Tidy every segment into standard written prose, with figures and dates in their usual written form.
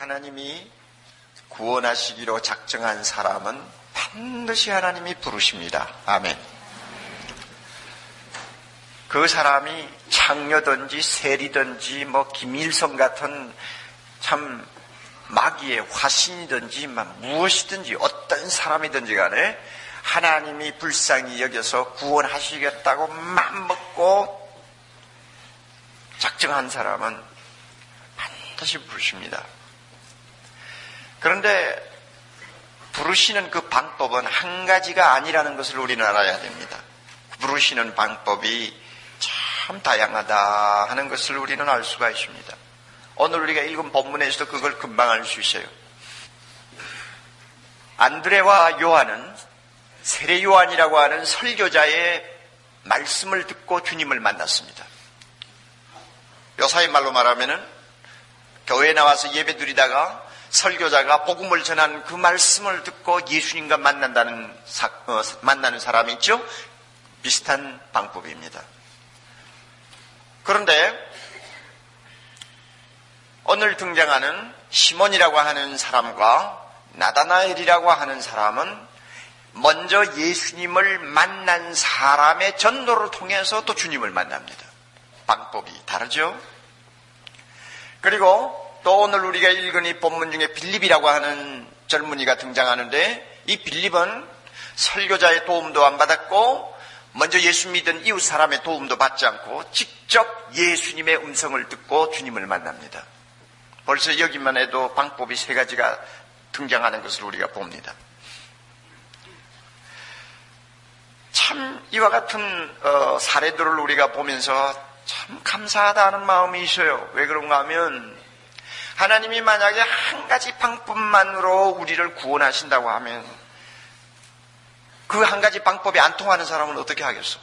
하나님이 구원하시기로 작정한 사람은 반드시 하나님이 부르십니다. 아멘. 그 사람이 창녀든지 세리든지 김일성 같은 참 마귀의 화신이든지 무엇이든지 어떤 사람이든지 간에 하나님이 불쌍히 여겨서 구원하시겠다고 맘먹고 작정한 사람은 반드시 부르십니다. 그런데 부르시는 그 방법은 한 가지가 아니라는 것을 우리는 알아야 됩니다. 부르시는 방법이 참 다양하다 하는 것을 우리는 알 수가 있습니다. 오늘 우리가 읽은 본문에서도 그걸 금방 알 수 있어요. 안드레와 요한은 세례 요한이라고 하는 설교자의 말씀을 듣고 주님을 만났습니다. 요사의 말로 말하면은 교회에 나와서 예배 드리다가 설교자가 복음을 전하는 그 말씀을 듣고 예수님과 만나는 사람이 있죠? 비슷한 방법입니다. 그런데 오늘 등장하는 시몬이라고 하는 사람과 나다나엘이라고 하는 사람은 먼저 예수님을 만난 사람의 전도를 통해서 또 주님을 만납니다. 방법이 다르죠? 그리고 또 오늘 우리가 읽은 이 본문 중에 빌립이라고 하는 젊은이가 등장하는데 이 빌립은 설교자의 도움도 안 받았고 먼저 예수 믿은 이웃 사람의 도움도 받지 않고 직접 예수님의 음성을 듣고 주님을 만납니다. 벌써 여기만 해도 방법이 세 가지가 등장하는 것을 우리가 봅니다. 참 이와 같은 사례들을 우리가 보면서 참 감사하다 하는 마음이 있어요. 왜 그런가 하면 하나님이 만약에 한 가지 방법만으로 우리를 구원하신다고 하면 그 한 가지 방법이 안 통하는 사람은 어떻게 하겠어?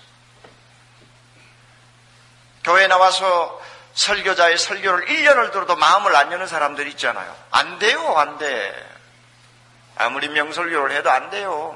교회에 나와서 설교자의 설교를 1년을 들어도 마음을 안 여는 사람들이 있잖아요. 안 돼요, 안 돼. 아무리 명설교를 해도 안 돼요.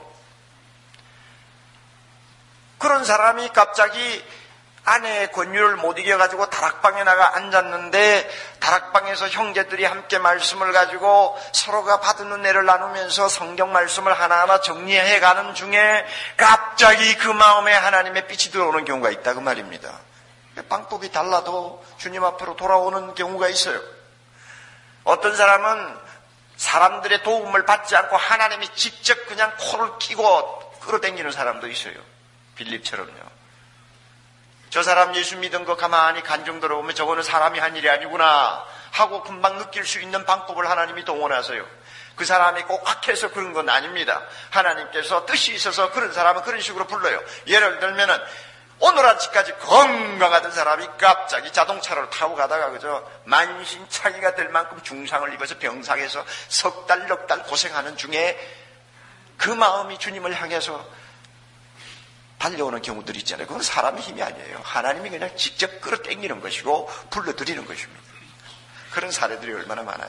그런 사람이 갑자기 아내의 권유를 못 이겨가지고 다락방에 나가 앉았는데 다락방에서 형제들이 함께 말씀을 가지고 서로가 받은 은혜를 나누면서 성경 말씀을 하나하나 정리해가는 중에 갑자기 그 마음에 하나님의 빛이 들어오는 경우가 있다 그 말입니다. 방법이 달라도 주님 앞으로 돌아오는 경우가 있어요. 어떤 사람은 사람들의 도움을 받지 않고 하나님이 직접 그냥 코를 끼고 끌어당기는 사람도 있어요. 빌립처럼요. 저 사람 예수 믿은 거 가만히 간증 들어보면 저거는 사람이 한 일이 아니구나 하고 금방 느낄 수 있는 방법을 하나님이 동원하세요. 그 사람이 꼭 악해서 그런 건 아닙니다. 하나님께서 뜻이 있어서 그런 사람은 그런 식으로 불러요. 예를 들면은 오늘 아침까지 건강하던 사람이 갑자기 자동차를 타고 가다가 그저 만신창이가 될 만큼 중상을 입어서 병상에서 석 달, 넉 달 고생하는 중에 그 마음이 주님을 향해서 달려오는 경우들이 있잖아요. 그건 사람의 힘이 아니에요. 하나님이 그냥 직접 끌어당기는 것이고 불러들이는 것입니다. 그런 사례들이 얼마나 많아요.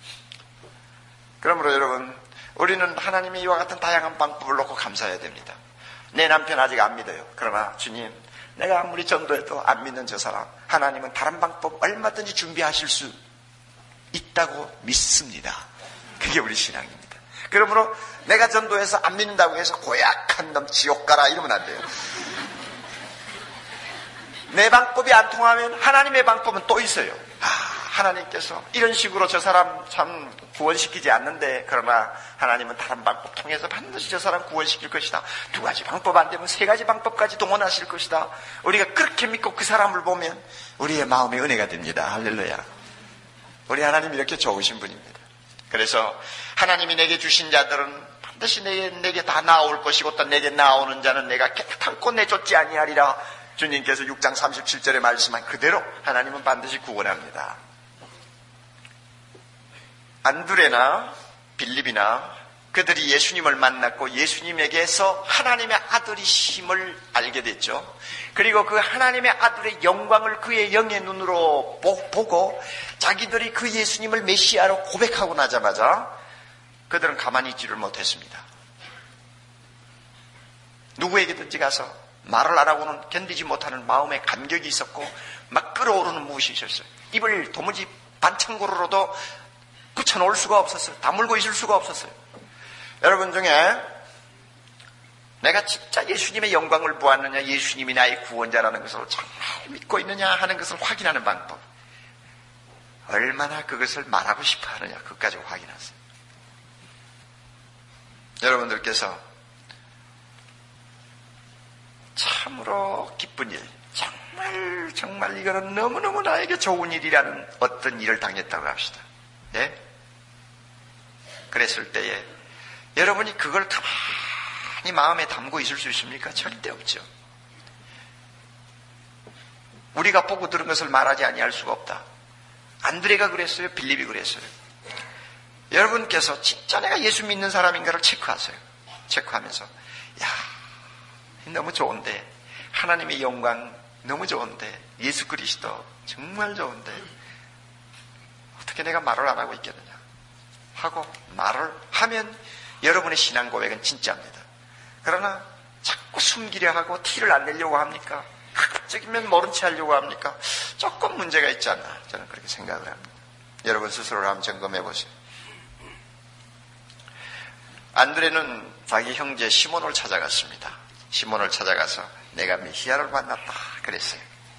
그러므로 여러분, 우리는 하나님의 이와 같은 다양한 방법을 놓고 감사해야 됩니다. 내 남편 아직 안 믿어요. 그러나 주님, 내가 아무리 전도해도 안 믿는 저 사람, 하나님은 다른 방법 얼마든지 준비하실 수 있다고 믿습니다. 그게 우리 신앙입니다. 그러므로 내가 전도해서 안 믿는다고 해서 고약한 놈 지옥 가라 이러면 안 돼요. 내 방법이 안 통하면 하나님의 방법은 또 있어요. 하나님께서 이런 식으로 저 사람 참 구원시키지 않는데 그러나 하나님은 다른 방법 통해서 반드시 저 사람 구원시킬 것이다. 2가지 방법 안 되면 3가지 방법까지 동원하실 것이다. 우리가 그렇게 믿고 그 사람을 보면 우리의 마음에 은혜가 됩니다. 할렐루야. 우리 하나님 이렇게 좋으신 분입니다. 그래서 하나님이 내게 주신 자들은 반드시 내게 다 나올 것이고 또 내게 나오는 자는 내가 깨끗함고 내쫓지 아니하리라. 주님께서 6장 37절에 말씀한 그대로 하나님은 반드시 구원합니다. 안드레나 빌립이나 그들이 예수님을 만났고 예수님에게서 하나님의 아들이심을 알게 됐죠. 그리고 그 하나님의 아들의 영광을 그의 영의 눈으로 보고 자기들이 그 예수님을 메시아로 고백하고 나자마자 그들은 가만히 있지를 못했습니다. 누구에게든지 가서 말을 안 하고는 견디지 못하는 마음의 감격이 있었고 막 끓어오르는 무엇이 있었어요. 입을 도무지 반창고로라도 붙여놓을 수가 없었어요. 다물고 있을 수가 없었어요. 여러분 중에 내가 진짜 예수님의 영광을 보았느냐, 예수님이 나의 구원자라는 것을 정말 믿고 있느냐 하는 것을 확인하는 방법. 얼마나 그것을 말하고 싶어 하느냐, 그것까지 확인하세요. 여러분들께서 참으로 기쁜 일, 정말 이거는 너무너무 나에게 좋은 일이라는 어떤 일을 당했다고 합시다. 예? 그랬을 때에 여러분이 그걸 가만히 마음에 담고 있을 수 있습니까? 절대 없죠. 우리가 보고 들은 것을 말하지 아니할 수가 없다. 안드레가 그랬어요. 빌립이 그랬어요. 여러분께서 진짜 내가 예수 믿는 사람인가를 체크하세요. 체크하면서 야, 너무 좋은데, 하나님의 영광 너무 좋은데, 예수 그리스도 정말 좋은데 어떻게 내가 말을 안 하고 있겠느냐 하고 말을 하면 여러분의 신앙 고백은 진짜입니다. 그러나 자꾸 숨기려 하고 티를 안 내려고 합니까? 가급적이면 모른 체 하려고 합니까? 조금 문제가 있지 않나, 저는 그렇게 생각을 합니다. 여러분 스스로를 한번 점검해 보세요. 안드레는 자기 형제 시몬을 찾아갔습니다. 시몬을 찾아가서 내가 메시아를 만났다 그랬어요.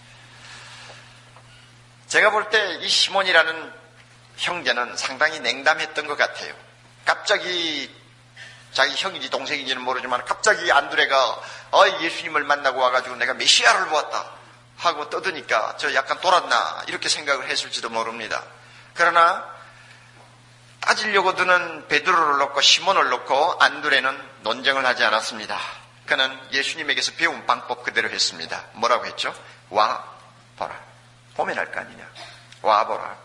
제가 볼 때 이 시몬이라는 형제는 상당히 냉담했던 것 같아요. 갑자기 자기 형인지 동생인지는 모르지만 갑자기 안드레가 예수님을 만나고 와가지고 내가 메시아를 보았다 하고 떠드니까 저 약간 돌았나 이렇게 생각을 했을지도 모릅니다. 그러나 따지려고 드는 베드로를 놓고 시몬을 놓고 안드레는 논쟁을 하지 않았습니다. 그는 예수님에게서 배운 방법 그대로 했습니다. 뭐라고 했죠? 와 보라. 보면 할 거 아니냐. 와 보라.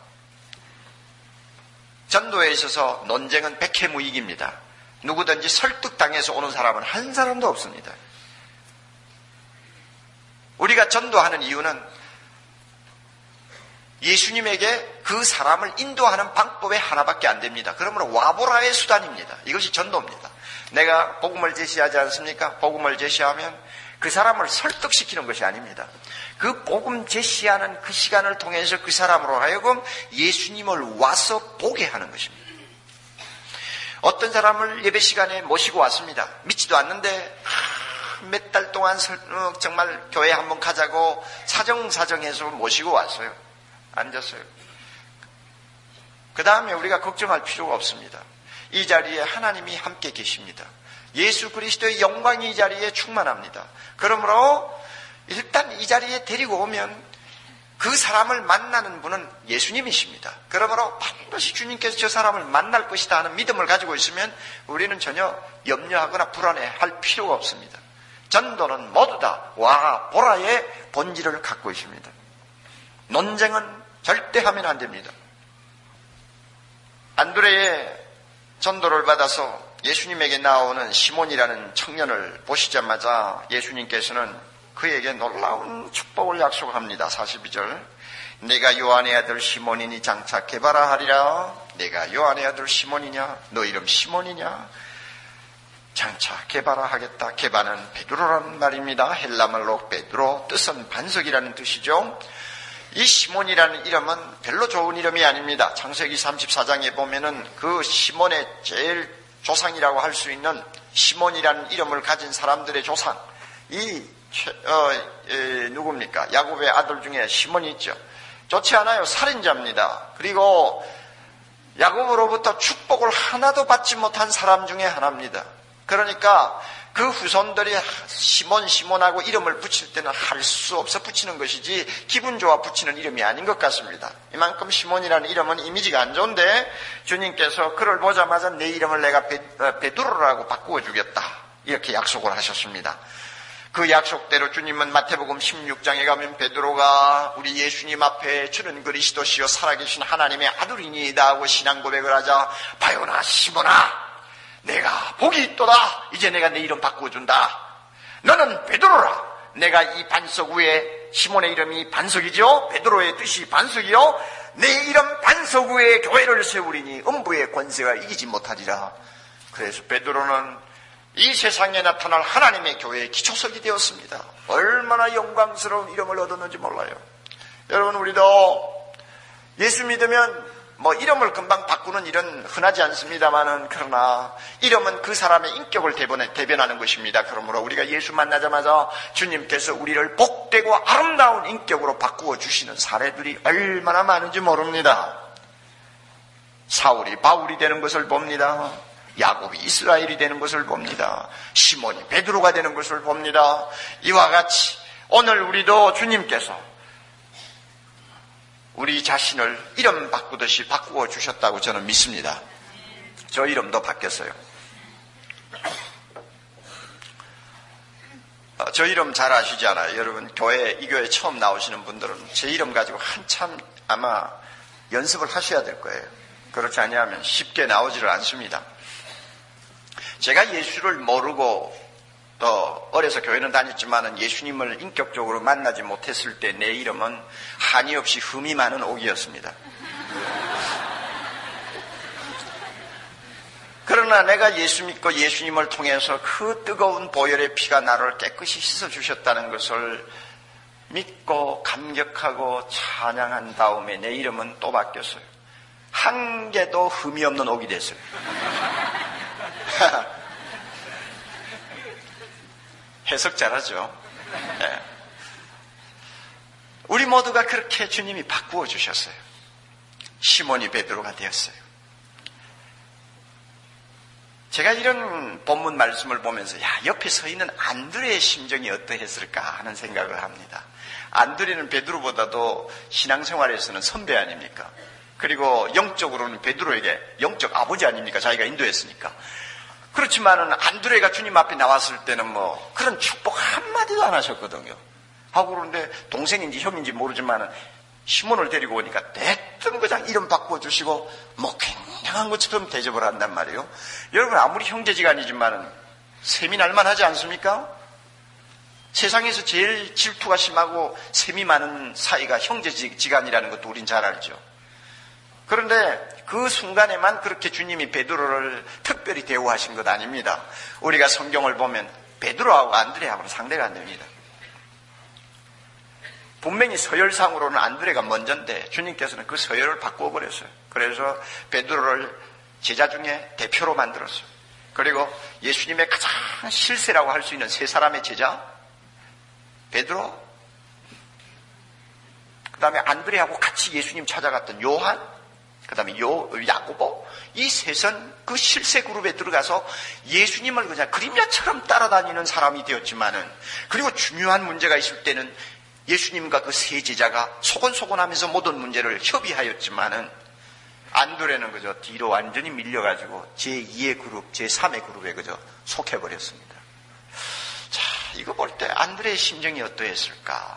전도에 있어서 논쟁은 백해무익입니다. 누구든지 설득당해서 오는 사람은 한 사람도 없습니다. 우리가 전도하는 이유는 예수님에게 그 사람을 인도하는 방법에 하나밖에 안 됩니다. 그러므로 와보라의 수단입니다. 이것이 전도입니다. 내가 복음을 제시하지 않습니까? 복음을 제시하면 그 사람을 설득시키는 것이 아닙니다. 그 복음 제시하는 그 시간을 통해서 그 사람으로 하여금 예수님을 와서 보게 하는 것입니다. 어떤 사람을 예배 시간에 모시고 왔습니다. 믿지도 않는데 몇 달 동안 정말 교회 한번 가자고 사정사정해서 모시고 왔어요. 앉았어요. 그 다음에 우리가 걱정할 필요가 없습니다. 이 자리에 하나님이 함께 계십니다. 예수 그리스도의 영광이 이 자리에 충만합니다. 그러므로 일단 이 자리에 데리고 오면 그 사람을 만나는 분은 예수님이십니다. 그러므로 반드시 주님께서 저 사람을 만날 것이다 하는 믿음을 가지고 있으면 우리는 전혀 염려하거나 불안해할 필요가 없습니다. 전도는 모두 다 와 보라의 본질을 갖고 있습니다. 논쟁은 절대 하면 안 됩니다. 안드레의 전도를 받아서 예수님에게 나오는 시몬이라는 청년을 보시자마자 예수님께서는 그에게 놀라운 축복을 약속합니다. 42절. 내가 요한의 아들 시몬이니 장차 게바라 하리라. 내가 요한의 아들 시몬이냐? 너 이름 시몬이냐? 장차 게바라 하겠다. 게바는 베드로라는 말입니다. 헬라말로 베드로, 뜻은 반석이라는 뜻이죠. 이 시몬이라는 이름은 별로 좋은 이름이 아닙니다. 창세기 34장에 보면은 그 시몬의 제일 조상이라고 할 수 있는 시몬이라는 이름을 가진 사람들의 조상, 누굽니까? 야곱의 아들 중에 시몬이 있죠. 좋지 않아요. 살인자입니다. 그리고 야곱으로부터 축복을 하나도 받지 못한 사람 중에 하나입니다. 그러니까 그 후손들이 시몬하고 이름을 붙일 때는 할 수 없어 붙이는 것이지 기분 좋아 붙이는 이름이 아닌 것 같습니다. 이만큼 시몬이라는 이름은 이미지가 안 좋은데 주님께서 그를 보자마자 내 이름을 내가 베드로라고 바꾸어 주겠다 이렇게 약속을 하셨습니다. 그 약속대로 주님은 마태복음 16장에 가면 베드로가 우리 예수님 앞에 주는 그리스도시요 살아계신 하나님의 아들이니이다 하고 신앙 고백을 하자, 바요나 시몬아 내가 복이 있도다. 이제 내가 내 이름 바꾸어준다. 너는 베드로라. 내가 이 반석 위에, 시몬의 이름이 반석이죠. 베드로의 뜻이 반석이요. 내 이름 반석 위에 교회를 세우리니 음부의 권세가 이기지 못하리라. 그래서 베드로는 이 세상에 나타날 하나님의 교회의 기초석이 되었습니다. 얼마나 영광스러운 이름을 얻었는지 몰라요. 여러분, 우리도 예수 믿으면 뭐 이름을 금방 바꾸는 일은 흔하지 않습니다만은, 그러나 이름은 그 사람의 인격을 대변하는 것입니다. 그러므로 우리가 예수 만나자마자 주님께서 우리를 복되고 아름다운 인격으로 바꾸어 주시는 사례들이 얼마나 많은지 모릅니다. 사울이 바울이 되는 것을 봅니다. 야곱이 이스라엘이 되는 것을 봅니다. 시몬이 베드로가 되는 것을 봅니다. 이와 같이 오늘 우리도 주님께서 우리 자신을 이름 바꾸듯이 바꾸어 주셨다고 저는 믿습니다. 저 이름도 바뀌었어요. 저 이름 잘 아시잖아요. 여러분 이 교회 처음 나오시는 분들은 제 이름 가지고 한참 아마 연습을 하셔야 될 거예요. 그렇지 않으면 쉽게 나오지를 않습니다. 제가 예수를 모르고 또 어려서 교회는 다녔지만 예수님을 인격적으로 만나지 못했을 때 내 이름은 한이 없이 흠이 많은 옥이었습니다. 그러나 내가 예수 믿고 예수님을 통해서 그 뜨거운 보혈의 피가 나를 깨끗이 씻어주셨다는 것을 믿고 감격하고 찬양한 다음에 내 이름은 또 바뀌었어요. 한 개도 흠이 없는 옥이 됐어요. 해석 잘하죠. 네. 우리 모두가 그렇게 주님이 바꾸어 주셨어요. 시몬이 베드로가 되었어요. 제가 이런 본문 말씀을 보면서 옆에 서 있는 안드레의 심정이 어떠했을까 하는 생각을 합니다. 안드레는 베드로보다도 신앙생활에서는 선배 아닙니까? 그리고 영적으로는 베드로에게 영적 아버지 아닙니까? 자기가 인도했으니까. 그렇지만은 안드레가 주님 앞에 나왔을 때는 뭐 그런 축복 한마디도 안 하셨거든요. 하고 그런데 동생인지 형인지 모르지만은 시몬을 데리고 오니까 대뜸 그냥 이름 바꿔주시고 뭐 굉장한 것처럼 대접을 한단 말이에요. 여러분 아무리 형제지간이지만은 셈이 날만 하지 않습니까? 세상에서 제일 질투가 심하고 셈이 많은 사이가 형제지간이라는 것도 우린 잘 알죠. 그런데 그 순간에만 그렇게 주님이 베드로를 특별히 대우하신 것 아닙니다. 우리가 성경을 보면 베드로하고 안드레하고는 상대가 안 됩니다. 분명히 서열상으로는 안드레가 먼저인데 주님께서는 그 서열을 바꾸어 버렸어요. 그래서 베드로를 제자 중에 대표로 만들었어요. 그리고 예수님의 가장 실세라고 할 수 있는 세 사람의 제자, 베드로, 그 다음에 안드레하고 같이 예수님 찾아갔던 요한, 그 다음에 야고보, 이 셋은 그 실세 그룹에 들어가서 예수님을 그냥 그림자처럼 따라다니는 사람이 되었지만은, 그리고 중요한 문제가 있을 때는 예수님과 그 세 제자가 소곤소곤하면서 모든 문제를 협의하였지만은, 안드레는 그저 뒤로 완전히 밀려가지고 제2의 그룹, 제3의 그룹에 그저 속해버렸습니다. 자, 이거 볼 때 안드레의 심정이 어떠했을까?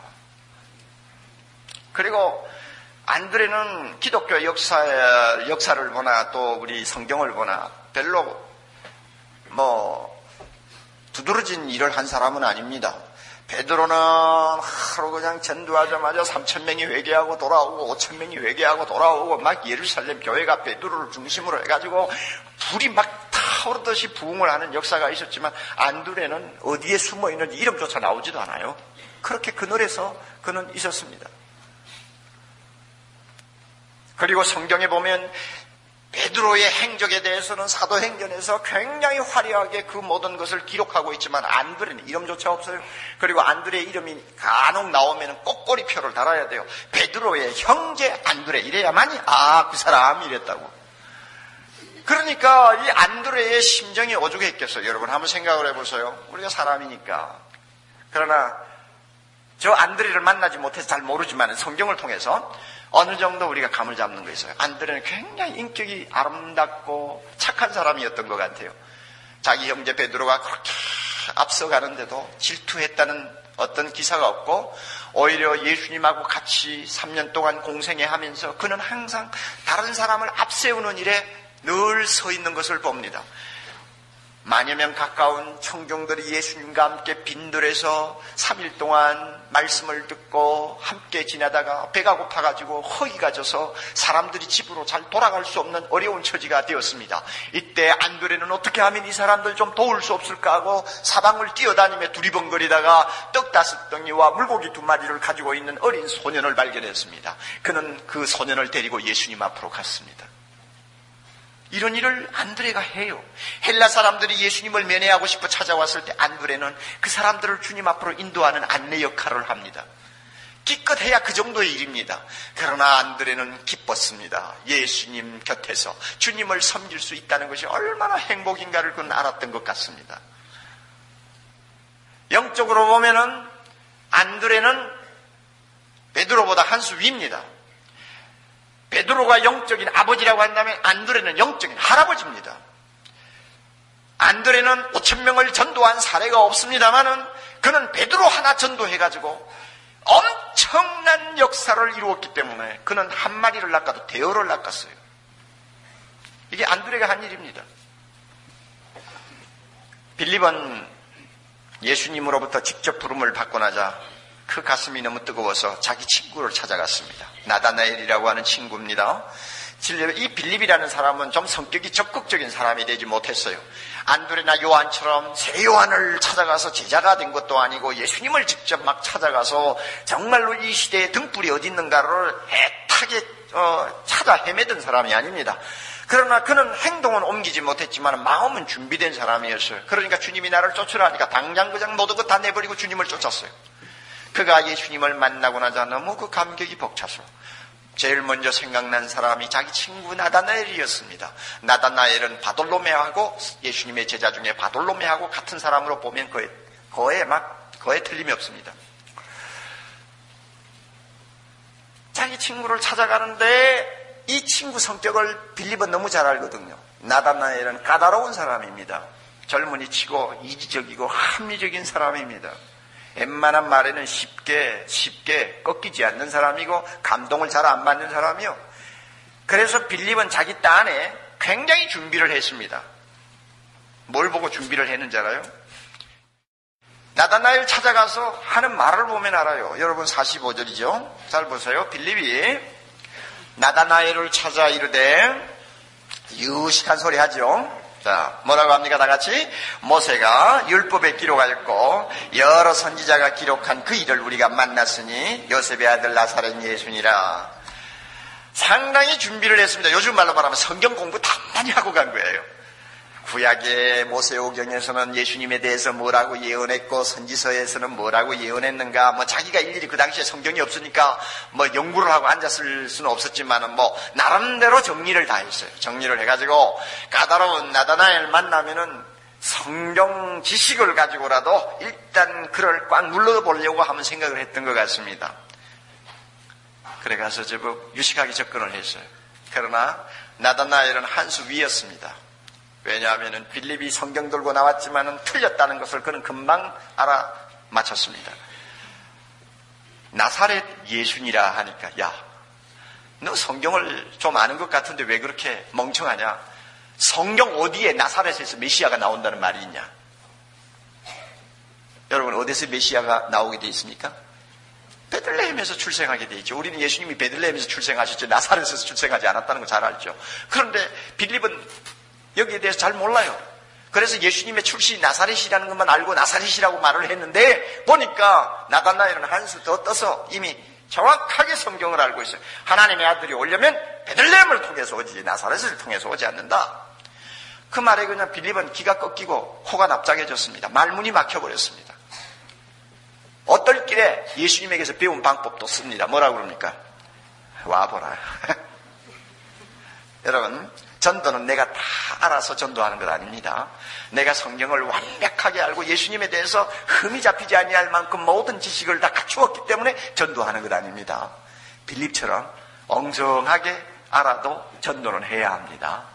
그리고 안드레는 기독교 역사를 보나 또 우리 성경을 보나 별로 두드러진 일을 한 사람은 아닙니다. 베드로는 하루 그냥 전도하자마자 3,000명이 회개하고 돌아오고 5,000명이 회개하고 돌아오고 막 예루살렘 교회가 베드로를 중심으로 해가지고 불이 막 타오르듯이 부흥을 하는 역사가 있었지만, 안드레는 어디에 숨어 있는지 이름조차 나오지도 않아요. 그렇게 그늘에서 그는 있었습니다. 그리고 성경에 보면 베드로의 행적에 대해서는 사도행전에서 굉장히 화려하게 그 모든 것을 기록하고 있지만, 안드레는 이름조차 없어요. 그리고 안드레의 이름이 간혹 나오면 꼭꼬리표를 달아야 돼요. 베드로의 형제 안드레, 이래야만이 그 사람이 이랬다고. 그러니까 이 안드레의 심정이 오죽했겠어요. 여러분 한번 생각을 해보세요. 우리가 사람이니까. 그러나 저 안드레를 만나지 못해서 잘 모르지만 성경을 통해서 어느 정도 우리가 감을 잡는 거 있어요. 안드레는 굉장히 인격이 아름답고 착한 사람이었던 것 같아요. 자기 형제 베드로가 그렇게 앞서가는데도 질투했다는 어떤 기사가 없고, 오히려 예수님하고 같이 3년 동안 공생애 하면서 그는 항상 다른 사람을 앞세우는 일에 늘 서 있는 것을 봅니다. 만여 명 가까운 청중들이 예수님과 함께 빈들에서 3일 동안 말씀을 듣고 함께 지나다가 배가 고파가지고 허기가 져서 사람들이 집으로 잘 돌아갈 수 없는 어려운 처지가 되었습니다. 이때 안드레는 어떻게 하면 이 사람들 좀 도울 수 없을까 하고 사방을 뛰어다니며 두리번거리다가 떡 5덩이와 물고기 2마리를 가지고 있는 어린 소년을 발견했습니다. 그는 그 소년을 데리고 예수님 앞으로 갔습니다. 이런 일을 안드레가 해요. 헬라 사람들이 예수님을 면회하고 싶어 찾아왔을 때 안드레는 그 사람들을 주님 앞으로 인도하는 안내 역할을 합니다. 기껏해야 그 정도의 일입니다. 그러나 안드레는 기뻤습니다. 예수님 곁에서 주님을 섬길 수 있다는 것이 얼마나 행복인가를 그는 알았던 것 같습니다. 영적으로 보면은 안드레는 베드로보다 한 수 위입니다. 베드로가 영적인 아버지라고 한다면 안드레는 영적인 할아버지입니다. 안드레는 5,000명을 전도한 사례가 없습니다마는 그는 베드로 하나 전도해가지고 엄청난 역사를 이루었기 때문에 그는 한 마리를 낚아도 대여를 낚았어요. 이게 안드레가 한 일입니다. 빌립은 예수님으로부터 직접 부름을 받고 나자 그 가슴이 너무 뜨거워서 자기 친구를 찾아갔습니다. 나다나엘이라고 하는 친구입니다. 이 빌립이라는 사람은 좀 성격이 적극적인 사람이 되지 못했어요. 안드레나 요한처럼 새 요한을 찾아가서 제자가 된 것도 아니고 예수님을 직접 막 찾아가서 정말로 이 시대에 등불이 어디 있는가를 애타게 찾아 헤매던 사람이 아닙니다. 그러나 그는 행동은 옮기지 못했지만 마음은 준비된 사람이었어요. 그러니까 주님이 나를 쫓으라 하니까 당장 그냥 모든 것 다 내버리고 주님을 쫓았어요. 그가 예수님을 만나고 나자 너무 그 감격이 벅차서 제일 먼저 생각난 사람이 자기 친구 나다나엘이었습니다. 나다나엘은 바돌로메하고 예수님의 제자 중에 바돌로메하고 같은 사람으로 보면 거에 틀림이 없습니다. 자기 친구를 찾아가는데 이 친구 성격을 빌립은 너무 잘 알거든요. 나다나엘은 까다로운 사람입니다. 젊은이 치고 이기적이고 합리적인 사람입니다. 웬만한 말에는 쉽게 꺾이지 않는 사람이고 감동을 잘 안 받는 사람이요. 그래서 빌립은 자기 딴에 굉장히 준비를 했습니다. 뭘 보고 준비를 했는지 알아요? 나다나엘 찾아가서 하는 말을 보면 알아요. 여러분 45절이죠. 잘 보세요. 빌립이 나다나엘을 찾아 이르되 유식한 소리 하죠. 자, 뭐라고 합니까? 다 같이. 모세가 율법에 기록하였고 여러 선지자가 기록한 그 일을 우리가 만났으니 요셉의 아들 나사렛 예수니라. 상당히 준비를 했습니다. 요즘 말로 말하면 성경 공부 단단히 하고 간 거예요. 구약의 모세오경에서는 예수님에 대해서 뭐라고 예언했고 선지서에서는 뭐라고 예언했는가, 자기가 일일이 그 당시에 성경이 없으니까 연구를 하고 앉았을 수는 없었지만은 나름대로 정리를 다 했어요. 정리를 해가지고 까다로운 나다나엘 만나면은 성경 지식을 가지고라도 일단 그를 꽉 눌러보려고 하면 생각을 했던 것 같습니다. 그래 가서 제법 유식하게 접근을 했어요. 그러나 나다나엘은 한 수 위였습니다. 왜냐하면 빌립이 성경 들고 나왔지만은 틀렸다는 것을 그는 금방 알아맞혔습니다. 나사렛 예수니라 하니까, 야, 너 성경을 좀 아는 것 같은데 왜 그렇게 멍청하냐? 성경 어디에 나사렛에서 메시아가 나온다는 말이 있냐? 여러분, 어디서 메시아가 나오게 돼 있습니까? 베들레헴에서 출생하게 돼 있죠. 우리는 예수님이 베들레헴에서 출생하셨죠. 나사렛에서 출생하지 않았다는 거 잘 알죠. 그런데 빌립은 여기에 대해서 잘 몰라요. 그래서 예수님의 출신이 나사렛이라는 것만 알고 나사렛이라고 말을 했는데 보니까 나다나엘은 한 수 더 떠서 이미 정확하게 성경을 알고 있어요. 하나님의 아들이 오려면 베들레헴을 통해서 오지 나사렛을 통해서 오지 않는다. 그 말에 그냥 빌립은 기가 꺾이고 코가 납작해졌습니다. 말문이 막혀버렸습니다. 어떨 길에 예수님에게서 배운 방법도 씁니다. 뭐라고 그럽니까? 와보라. 여러분, 전도는 내가 다 알아서 전도하는 것 아닙니다. 내가 성경을 완벽하게 알고 예수님에 대해서 흠이 잡히지 아니할 만큼 모든 지식을 다 갖추었기 때문에 전도하는 것 아닙니다. 빌립처럼 엉성하게 알아도 전도는 해야 합니다.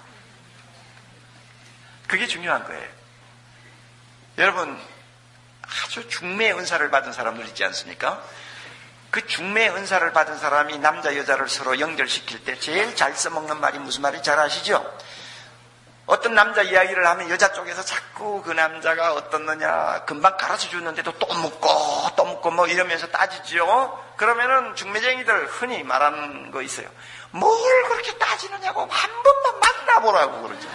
그게 중요한 거예요. 여러분, 아주 중매의 은사를 받은 사람들 있지 않습니까? 그 중매의 은사를 받은 사람이 남자 여자를 서로 연결시킬 때 제일 잘 써먹는 말이 무슨 말인지 잘 아시죠? 어떤 남자 이야기를 하면 여자 쪽에서 자꾸 그 남자가 어떻느냐, 금방 가르쳐 줬는데도 또 묻고 뭐 이러면서 따지죠. 그러면은 중매쟁이들 흔히 말하는 거 있어요. 뭘 그렇게 따지느냐고, 한 번만 만나보라고 그러죠.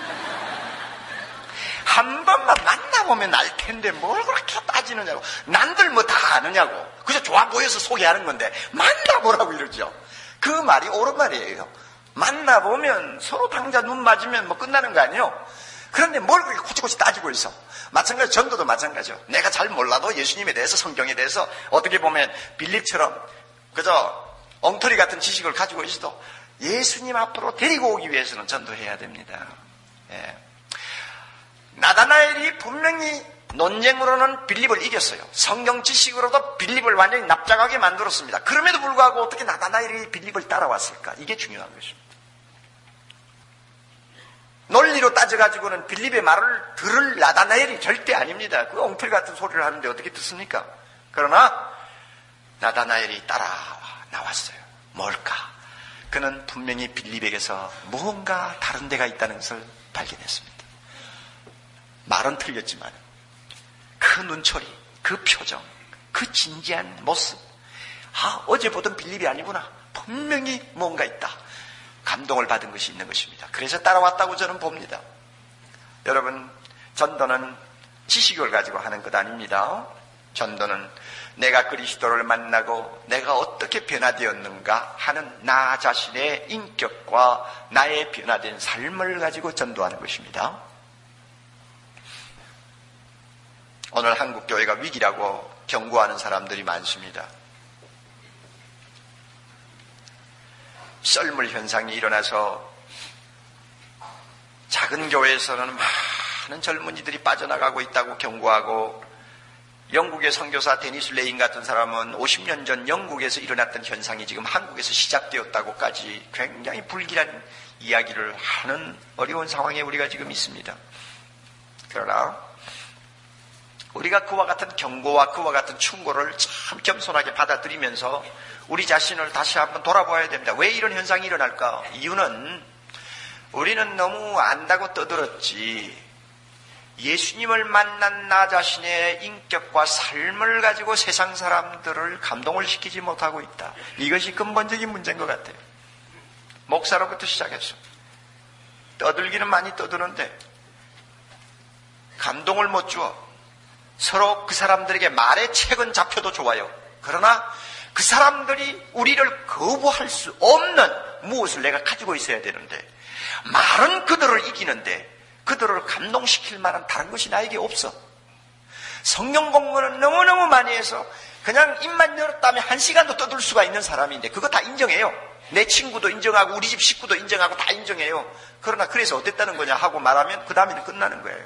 한 번만 만나보면 알 텐데 뭘 그렇게 따지느냐고. 난들 뭐 다 아느냐고. 그저 좋아 보여서 소개하는 건데 만나보라고 이러죠. 그 말이 옳은 말이에요. 만나보면 서로 당자 눈 맞으면 뭐 끝나는 거 아니에요? 그런데 뭘 그렇게 코치코치 따지고 있어? 마찬가지, 전도도 마찬가지죠. 내가 잘 몰라도 예수님에 대해서, 성경에 대해서 어떻게 보면 빌립처럼 그저 엉터리 같은 지식을 가지고 있어도 예수님 앞으로 데리고 오기 위해서는 전도해야 됩니다. 예. 나다나엘이 분명히 논쟁으로는 빌립을 이겼어요. 성경 지식으로도 빌립을 완전히 납작하게 만들었습니다. 그럼에도 불구하고 어떻게 나다나엘이 빌립을 따라왔을까? 이게 중요한 것입니다. 논리로 따져가지고는 빌립의 말을 들을 나다나엘이 절대 아닙니다. 그 엉터리 같은 소리를 하는데 어떻게 듣습니까? 그러나 나다나엘이 나왔어요. 뭘까? 그는 분명히 빌립에게서 무언가 다른 데가 있다는 것을 발견했습니다. 말은 틀렸지만 그 눈초리, 그 표정, 그 진지한 모습, 어제 보던 빌립이 아니구나. 분명히 뭔가 있다. 감동을 받은 것이 있는 것입니다. 그래서 따라왔다고 저는 봅니다. 여러분, 전도는 지식을 가지고 하는 것 아닙니다. 전도는 내가 그리스도를 만나고 내가 어떻게 변화되었는가 하는 나 자신의 인격과 나의 변화된 삶을 가지고 전도하는 것입니다. 오늘 한국 교회가 위기라고 경고하는 사람들이 많습니다. 썰물 현상이 일어나서 작은 교회에서는 많은 젊은이들이 빠져나가고 있다고 경고하고, 영국의 선교사 데니스 레인 같은 사람은 50년 전 영국에서 일어났던 현상이 지금 한국에서 시작되었다고까지 굉장히 불길한 이야기를 하는 어려운 상황에 우리가 지금 있습니다. 그러나 우리가 그와 같은 경고와 그와 같은 충고를 참 겸손하게 받아들이면서 우리 자신을 다시 한번 돌아봐야 됩니다. 왜 이런 현상이 일어날까? 이유는 우리는 너무 안다고 떠들었지, 예수님을 만난 나 자신의 인격과 삶을 가지고 세상 사람들을 감동을 시키지 못하고 있다. 이것이 근본적인 문제인 것 같아요. 목사로부터 시작해서 떠들기는 많이 떠드는데 감동을 못 주어. 서로 그 사람들에게 말의 책은 잡혀도 좋아요. 그러나 그 사람들이 우리를 거부할 수 없는 무엇을 내가 가지고 있어야 되는데, 말은 그들을 이기는데 그들을 감동시킬 만한 다른 것이 나에게 없어. 성경 공부는 너무너무 많이 해서 그냥 입만 열었다면 1시간도 떠들 수가 있는 사람인데 그거 다 인정해요. 내 친구도 인정하고 우리 집 식구도 인정하고 다 인정해요. 그러나 그래서 어땠다는 거냐 하고 말하면 그 다음에는 끝나는 거예요.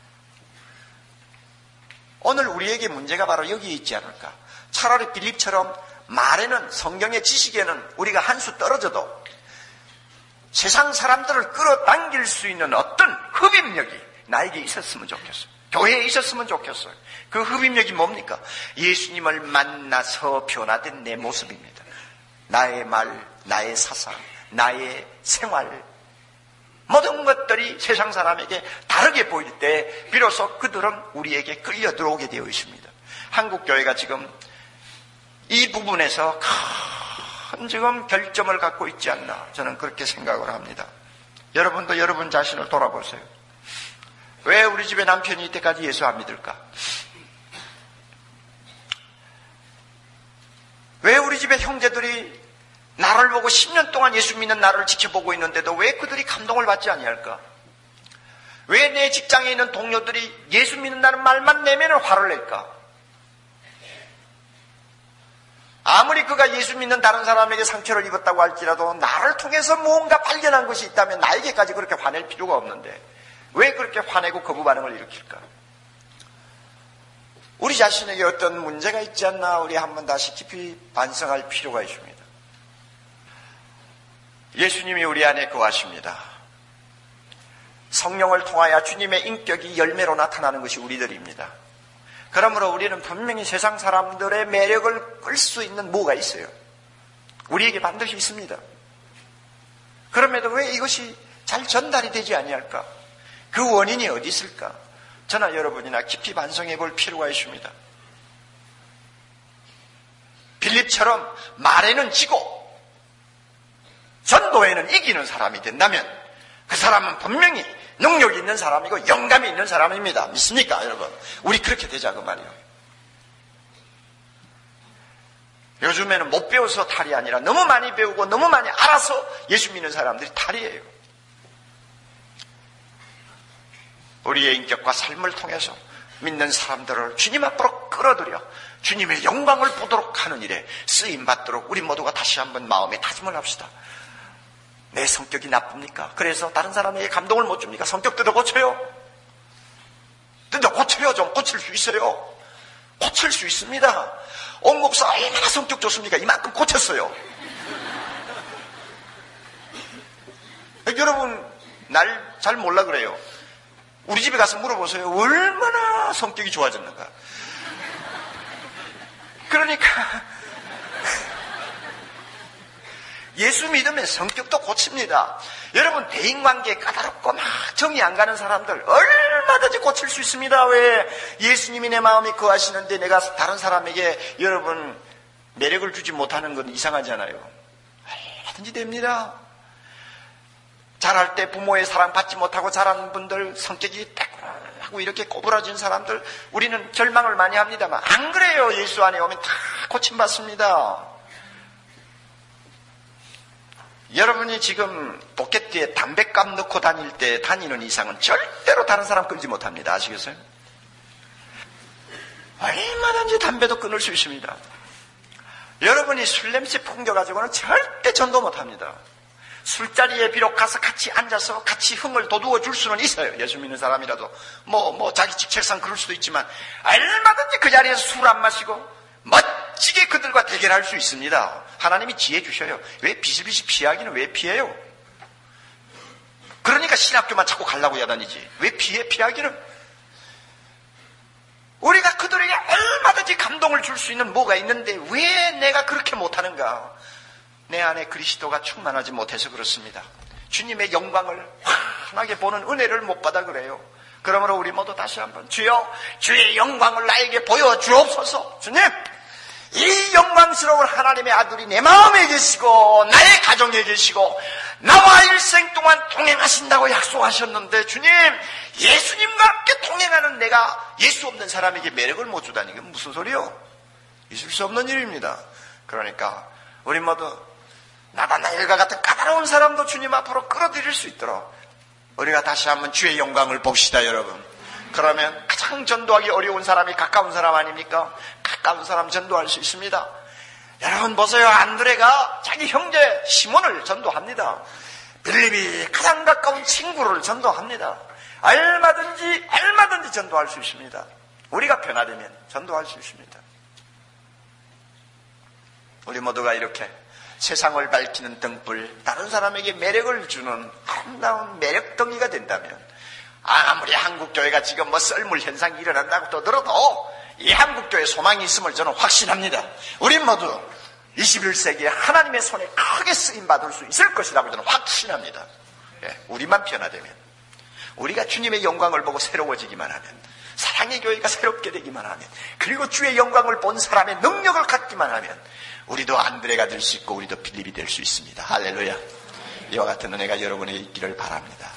오늘 우리에게 문제가 바로 여기에 있지 않을까. 차라리 빌립처럼 말에는, 성경의 지식에는 우리가 한 수 떨어져도 세상 사람들을 끌어당길 수 있는 어떤 흡입력이 나에게 있었으면 좋겠어요. 교회에 있었으면 좋겠어요. 그 흡입력이 뭡니까? 예수님을 만나서 변화된 내 모습입니다. 나의 말, 나의 사상, 나의 생활, 모든 것들이 세상 사람에게 다르게 보일 때 비로소 그들은 우리에게 끌려 들어오게 되어 있습니다. 한국 교회가 지금 이 부분에서 큰 지금 결점을 갖고 있지 않나, 저는 그렇게 생각을 합니다. 여러분도 여러분 자신을 돌아보세요. 왜 우리 집에 남편이 이때까지 예수 안 믿을까? 왜 우리 집에 형제들이 나를 보고 10년 동안 예수 믿는 나를 지켜보고 있는데도 왜 그들이 감동을 받지 아니할까? 왜 내 직장에 있는 동료들이 예수 믿는다는 말만 내면 화를 낼까? 아무리 그가 예수 믿는 다른 사람에게 상처를 입었다고 할지라도 나를 통해서 무언가 발견한 것이 있다면 나에게까지 그렇게 화낼 필요가 없는데 왜 그렇게 화내고 거부 반응을 일으킬까? 우리 자신에게 어떤 문제가 있지 않나, 우리 한번 다시 깊이 반성할 필요가 있습니다. 예수님이 우리 안에 거하십니다. 성령을 통하여 주님의 인격이 열매로 나타나는 것이 우리들입니다. 그러므로 우리는 분명히 세상 사람들의 매력을 끌 수 있는 뭐가 있어요. 우리에게 반드시 있습니다. 그럼에도 왜 이것이 잘 전달이 되지 아니할까? 그 원인이 어디 있을까? 저나 여러분이나 깊이 반성해 볼 필요가 있습니다. 빌립처럼 말에는 지고 전도에는 이기는 사람이 된다면 그 사람은 분명히 능력이 있는 사람이고 영감이 있는 사람입니다. 믿습니까, 여러분? 우리 그렇게 되자 그 말이에요. 요즘에는 못 배워서 탈이 아니라 너무 많이 배우고 너무 많이 알아서 예수 믿는 사람들이 탈이에요. 우리의 인격과 삶을 통해서 믿는 사람들을 주님 앞으로 끌어들여 주님의 영광을 보도록 하는 일에 쓰임받도록 우리 모두가 다시 한번 마음에 다짐을 합시다. 내 성격이 나쁩니까? 그래서 다른 사람에게 감동을 못 줍니까? 성격 뜯어 고쳐요. 뜯어 고쳐요. 좀 고칠 수 있어요. 고칠 수 있습니다. 옥 목사 얼마나 성격 좋습니까? 이만큼 고쳤어요. 여러분 날 잘 몰라 그래요. 우리 집에 가서 물어보세요. 얼마나 성격이 좋아졌는가. 그러니까 예수 믿으면 성격도 고칩니다. 여러분 대인관계에 까다롭고 막 정이 안 가는 사람들 얼마든지 고칠 수 있습니다. 왜? 예수님이 내 마음에 거하시는데 내가 다른 사람에게 여러분 매력을 주지 못하는 건 이상하잖아요. 얼마든지 됩니다. 자랄 때 부모의 사랑 받지 못하고 자란 분들, 성격이 따끔하고 이렇게 꼬부라진 사람들, 우리는 절망을 많이 합니다만 안 그래요. 예수 안에 오면 다 고침받습니다. 여러분이 지금 포켓에 담뱃값 넣고 다닐 때 다니는 이상은 절대로 다른 사람 끊지 못합니다. 아시겠어요? 얼마든지 담배도 끊을 수 있습니다. 여러분이 술 냄새 풍겨가지고는 절대 전도 못합니다. 술자리에 비록 가서 같이 앉아서 같이 흥을 돋우어 줄 수는 있어요. 예수 믿는 사람이라도 자기 책상 그럴 수도 있지만 얼마든지 그 자리에서 술 안 마시고 멋지게 그들과 대결할 수 있습니다. 하나님이 지혜 주셔요. 왜 비실비실 피하기는 왜 피해요? 그러니까 신학교만 자꾸 가려고 야단이지. 왜 피하기는? 우리가 그들에게 얼마든지 감동을 줄 수 있는 뭐가 있는데 왜 내가 그렇게 못하는가? 내 안에 그리스도가 충만하지 못해서 그렇습니다. 주님의 영광을 환하게 보는 은혜를 못 받아 그래요. 그러므로 우리 모두 다시 한번 주여 주의 영광을 나에게 보여주옵소서. 주님 이 영광스러운 하나님의 아들이 내 마음에 계시고 나의 가정에 계시고 나와 일생 동안 동행하신다고 약속하셨는데 주님 예수님과 함께 동행하는 내가 예수 없는 사람에게 매력을 못 주다니 이게 무슨 소리요? 있을 수 없는 일입니다. 그러니까 우리 모두 나다나엘과 같은 까다로운 사람도 주님 앞으로 끌어들일 수 있도록 우리가 다시 한번 주의 영광을 봅시다. 여러분 그러면 가장 전도하기 어려운 사람이 가까운 사람 아닙니까? 가까운 사람 전도할 수 있습니다. 여러분 보세요. 안드레가 자기 형제 시몬을 전도합니다. 빌립이 가장 가까운 친구를 전도합니다. 얼마든지 전도할 수 있습니다. 우리가 변화되면 전도할 수 있습니다. 우리 모두가 이렇게 세상을 밝히는 등불, 다른 사람에게 매력을 주는 아름다운 매력덩이가 된다면 아무리 한국교회가 지금 썰물 현상이 일어난다고 떠들어도 이 한국교회에 소망이 있음을 저는 확신합니다. 우리 모두 21세기에 하나님의 손에 크게 쓰임받을 수 있을 것이라고 저는 확신합니다. 우리만 변화되면, 우리가 주님의 영광을 보고 새로워지기만 하면, 사랑의 교회가 새롭게 되기만 하면, 그리고 주의 영광을 본 사람의 능력을 갖기만 하면 우리도 안드레가 될 수 있고 우리도 빌립이 될 수 있습니다. 할렐루야. 이와 같은 은혜가 여러분에게 있기를 바랍니다.